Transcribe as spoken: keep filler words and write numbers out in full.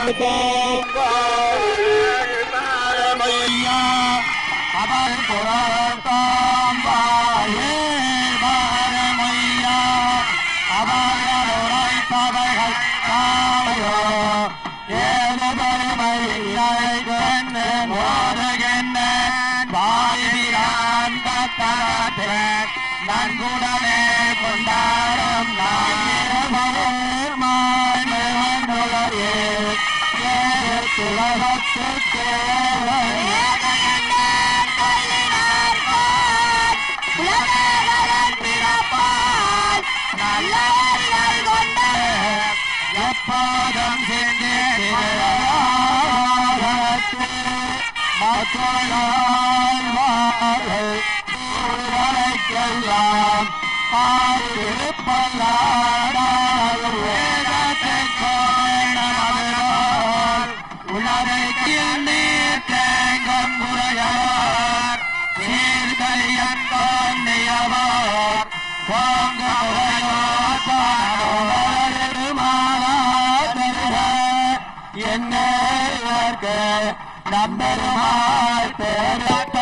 மையா அவர் புறத்தாம் வாயே பாரமையா அவர் உரைப்பவர்கள் காவையோ ஏது பெருமையை ஓடுகின்ற வாயிலான் கத்தனே நன்குடனே கொண்டாடும் நாயிரமேர் மாய்மையே துலகத்துக்கு நல்லவர்கள் கொண்ட எப்போதும் சிந்தித்து மக்களால் உலகில் நீர் தேங்கும் குறையார் சீர்கலியன் தோன்றியவர் என்ன நம்பெருமாள் பேர